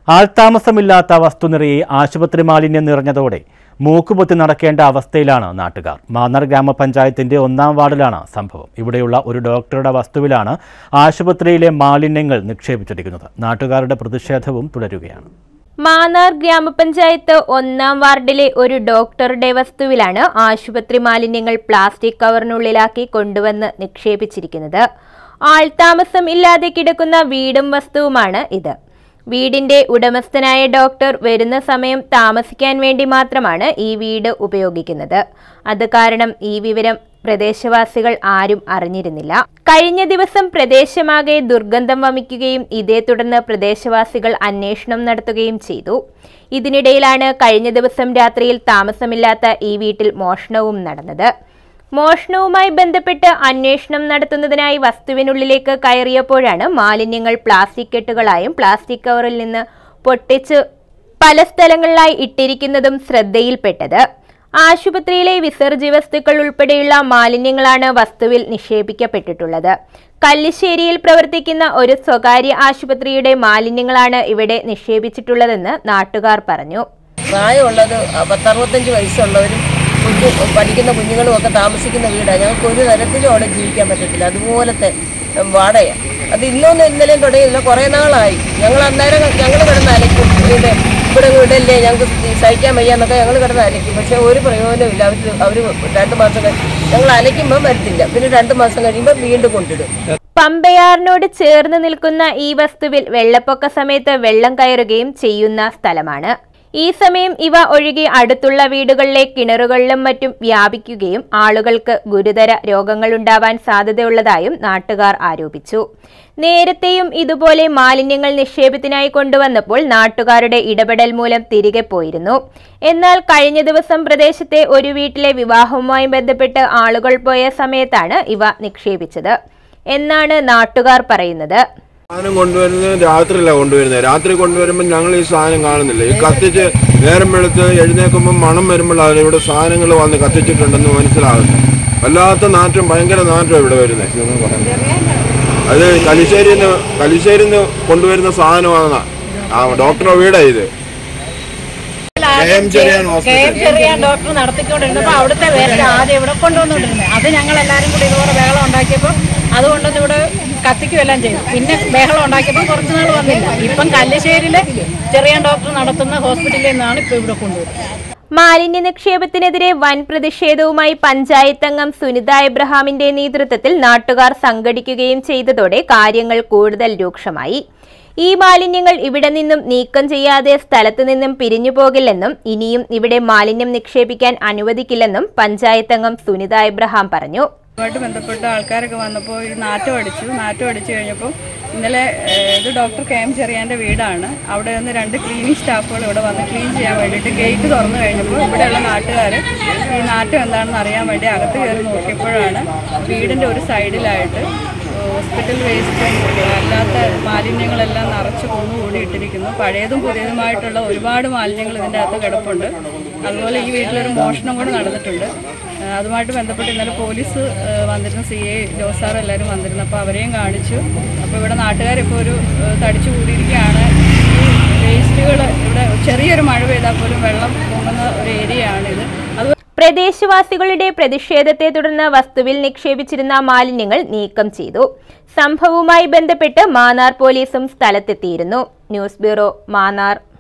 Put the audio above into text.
ആൾത്താമസമില്ലാത്ത വസ്തുനിറയെ ആശുപത്രി മാലിന്യം നിറഞ്ഞതോടെ മൂക്കുപൊത്തി നടക്കേണ്ട അവസ്ഥയിലാണ് നാട്ടുകാർ. മാന്നാർ ഗ്രാമപഞ്ചായത്തിന്റെ 1-ാം വാർഡിലാണ് സംഭവം. ഇവിടെയുള്ള ഒരു ഡോക്ടറുടെ വസ്തുവിലാണ് ആശുപത്രിയിലെ മാലിന്യങ്ങൾ നിക്ഷേപിച്ചിരിക്കുന്നത്. നാട്ടുകാരുടെ പ്രതിഷേധവും തുടരുകയാണ്. മാന്നാർ ഗ്രാമപഞ്ചായത്ത് 1-ാം വാർഡിലെ ഒരു ഡോക്ടറുടെ വസ്തുവിലാണ് ആശുപത്രി മാലിന്യങ്ങൾ പ്ലാസ്റ്റിക് കവറിനുള്ളിലാക്കി കൊണ്ടുവന്ന് നിക്ഷേപിച്ചിരിക്കുന്നത്. ആൾത്താമസം ഇല്ലാതെ കിടക്കുന്ന വീടും വസ്തുവുമാണ് ഇത്. വീടിന്റെ ഉടമസ്ഥനായ ഡോക്ടർ വരുന്ന സമയം താമസിക്കാൻ വേണ്ടി മാത്രമാണ് ഈ വീട് ഉപയോഗിക്കുന്നത്. അത് കാരണം ഈ വിവരം പ്രദേശവാസികൾ ആരും അറിഞ്ഞിരുന്നില്ല. കഴിഞ്ഞ ദിവസം പ്രദേശമാകെ ദുർഗന്ധം വമിക്കുകയും ഇതേ തുടർന്ന് പ്രദേശവാസികൾ അന്വേഷണം നടത്തുകയും ചെയ്തു. ഇതിനിടയിലാണ് കഴിഞ്ഞ ദിവസം രാത്രിയിൽ താമസമില്ലാത്ത ഈ വീട്ടിൽ മോഷണവും നടന്നത്. മോഷണവുമായി ബന്ധപ്പെട്ട് അന്വേഷണം നടത്തുന്നതിനായി വസ്തുവിനുള്ളിലേക്ക് കയറിയപ്പോഴാണ് മാലിന്യങ്ങൾ പ്ലാസ്റ്റിക് കെട്ടുകളായും പ്ലാസ്റ്റിക് കവറിൽ നിന്ന് പൊട്ടിച്ച് പല സ്ഥലങ്ങളിലായി ഇട്ടിരിക്കുന്നതും ശ്രദ്ധയിൽപ്പെട്ടത്. ആശുപത്രിയിലെ വിസർജ്യ വസ്തുക്കൾ ഉൾപ്പെടെയുള്ള മാലിന്യങ്ങളാണ് വസ്തുവിൽ നിക്ഷേപിക്കപ്പെട്ടിട്ടുള്ളത്. കല്ലിശ്ശേരിയിൽ പ്രവർത്തിക്കുന്ന ഒരു സ്വകാര്യ ആശുപത്രിയുടെ മാലിന്യങ്ങളാണ് ഇവിടെ നിക്ഷേപിച്ചിട്ടുള്ളതെന്ന് നാട്ടുകാർ പറഞ്ഞു. പ്രായമുള്ളത് 65 വയസ്സുള്ളവരും പഠിക്കുന്ന കുഞ്ഞുങ്ങളും ഒക്കെ താമസിക്കുന്ന വീടാണ്. ഞങ്ങൾക്ക് ഒരു തരത്തിലും അവിടെ ജീവിക്കാൻ പറ്റത്തില്ല. അതുപോലത്തെ വാടകയാണ്. അത് ഇന്നൊന്നും ഇന്നലെയും തുടങ്ങിയില്ല, കുറേ നാളായി. ഞങ്ങൾ കിടന്ന് അലയ്ക്കും. ഇവിടെ വീടല്ലേ, ഞങ്ങൾക്ക് സഹിക്കാൻ വയ്യാന്നൊക്കെ ഞങ്ങൾ കിടന്ന് അലയ്ക്കും. പക്ഷേ ഒരു പ്രയോജനമില്ല. അവർ 2 മാസം ഞങ്ങൾ അലയ്ക്കുമ്പോൾ വരത്തില്ല, പിന്നെ 2 മാസം കഴിയുമ്പോൾ വീണ്ടും കൊണ്ടിടും. പമ്പയാറിനോട് ചേർന്ന് നിൽക്കുന്ന ഈ വസ്തുവിൽ വെള്ളപ്പൊക്ക സമയത്ത് വെള്ളം കയറുകയും ചെയ്യുന്ന സ്ഥലമാണ്. ഈ സമയം ഇവ ഒഴുകി അടുത്തുള്ള വീടുകളിലെ കിണറുകളിലും മറ്റും വ്യാപിക്കുകയും ആളുകൾക്ക് ഗുരുതര രോഗങ്ങളുണ്ടാവാൻ സാധ്യതയുള്ളതായും നാട്ടുകാർ ആരോപിച്ചു. നേരത്തെയും ഇതുപോലെ മാലിന്യങ്ങൾ നിക്ഷേപത്തിനായി കൊണ്ടുവന്നപ്പോൾ നാട്ടുകാരുടെ ഇടപെടൽ മൂലം തിരികെ പോയിരുന്നു. എന്നാൽ കഴിഞ്ഞ ദിവസം പ്രദേശത്തെ ഒരു വീട്ടിലെ വിവാഹവുമായി ബന്ധപ്പെട്ട് ആളുകൾ പോയ സമയത്താണ് ഇവ നിക്ഷേപിച്ചത് എന്നാണ് നാട്ടുകാർ പറയുന്നത്. സാധനം കൊണ്ടുവരുന്നത് രാത്രിയിലാണ് കൊണ്ടുവരുന്നത്. രാത്രി കൊണ്ടുവരുമ്പോൾ ഞങ്ങൾ ഈ സാധനം കാണുന്നില്ല. ഈ കത്തിച്ച് നേരം വെളുത്ത് എഴുന്നേൽക്കുമ്പോൾ മണം വരുമ്പോഴാണ് ഇവിടെ സാധനങ്ങൾ വന്ന് കത്തിച്ചിട്ടുണ്ടെന്ന് മനസ്സിലാകുന്നത്. വല്ലാത്ത നാറ്റം, ഭയങ്കര നാറ്റം ഇവിടെ വരുന്നത്. അത് കലിശ്ശേരിയിൽ നിന്ന് കൊണ്ടുവരുന്ന സാധനമാണ്. ഡോക്ടറുടെ വീടാണ് ഇത്. ഡോക്ടർ നടത്തിക്കൊണ്ടിരുന്നപ്പോൾ അവിടുത്തെ വേസ്റ്റ് ആദ്യം ഇവിടെ കൊണ്ടുവന്നുകൊണ്ടിരുന്നത്. അത് ഞങ്ങൾ എല്ലാവരും കൂടി ഇതുപോലെ ബഹളം ഉണ്ടാക്കിയപ്പോൾ അതുകൊണ്ടൊന്നും ഇവിടെ കത്തിക്കുകയെല്ലാം ചെയ്തു. പിന്നെ ബഹളം ഉണ്ടാക്കിയപ്പോൾ കുറച്ച് നാൾ വന്നില്ല. ഇപ്പം കല്ലിശ്ശേരിയിലെ ചെറിയ ഡോക്ടർ നടത്തുന്ന ഹോസ്പിറ്റലിൽ നിന്നാണ് ഇപ്പോൾ ഇവിടെ കൊണ്ടുവരുന്നത്. മാലിന്യ നിക്ഷേപത്തിനെതിരെ വൻ പ്രതിഷേധവുമായി പഞ്ചായത്ത് അംഗം സുനിത എബ്രഹാമിന്റെ നേതൃത്വത്തിൽ നാട്ടുകാർ സംഘടിക്കുകയും ചെയ്തതോടെ കാര്യങ്ങൾ കൂടുതൽ രൂക്ഷമായി. ഈ മാലിന്യങ്ങൾ ഇവിടെ നിന്നും നീക്കം ചെയ്യാതെ സ്ഥലത്തു നിന്നും പിരിഞ്ഞു പോകില്ലെന്നും ഇനിയും ഇവിടെ മാലിന്യം നിക്ഷേപിക്കാൻ അനുവദിക്കില്ലെന്നും പഞ്ചായത്ത് അംഗം സുനിത എബ്രഹാം പറഞ്ഞു. ഇതുമായിട്ട് ബന്ധപ്പെട്ട ആൾക്കാരൊക്കെ വന്നപ്പോൾ ഇത് നാറ്റം അടിച്ചു കഴിഞ്ഞപ്പോൾ ഇന്നലെ ഇത് ഡോക്ടർ കെ എം ചെറിയാൻ്റെ വീടാണ്. അവിടെ നിന്ന് 2 ക്ലീനിങ് സ്റ്റാഫുകൾ ഇവിടെ വന്ന് ക്ലീൻ ചെയ്യാൻ വേണ്ടിയിട്ട് ഗേറ്റ് തുറന്നു കഴിഞ്ഞപ്പോൾ ഇവിടെയുള്ള നാട്ടുകാർ ഈ നാറ്റം എന്താണെന്ന് അറിയാൻ വേണ്ടി അകത്ത് കയറി നോക്കിയപ്പോഴാണ് വീടിൻ്റെ ഒരു സൈഡിലായിട്ട് ഹോസ്പിറ്റൽ വേസ്റ്റും അല്ലാത്ത മാലിന്യങ്ങളെല്ലാം നിറച്ച് കുന്നുകൂടി ഇട്ടിരിക്കുന്നു. പഴയതും പുതിയതുമായിട്ടുള്ള ഒരുപാട് മാലിന്യങ്ങൾ ഇതിൻ്റെ അകത്ത് കിടപ്പുണ്ട്. അതുപോലെ ഈ വീട്ടിലൊരു മോഷണം കൂടെ നടന്നിട്ടുണ്ട്. അതുമായിട്ട് ബന്ധപ്പെട്ട് ഇന്നലെ പോലീസ് വന്നിരുന്നു, CA ജോസാർ എല്ലാവരും വന്നിരുന്നു. അപ്പോൾ അവരെയും കാണിച്ചു. അപ്പോൾ ഇവിടെ നാട്ടുകാരിപ്പോൾ ഒരു തടിച്ചു കൂടിയിരിക്കുകയാണ്. ഈ വേസ്റ്റുകൾ ഇവിടെ ചെറിയൊരു മഴ പെയ്താൽ പോലും വെള്ളം പൊങ്ങുന്ന ഒരു ഏരിയയാണിത്. പ്രദേശവാസികളുടെ പ്രതിഷേധത്തെ തുടർന്ന് വസ്തുവിൽ നിക്ഷേപിച്ചിരുന്ന മാലിന്യങ്ങൾ നീക്കം ചെയ്തു. സംഭവവുമായി ബന്ധപ്പെട്ട് മാന്നാർ പോലീസും സ്ഥലത്തെത്തിയിരുന്നു. News bureau, Mannar.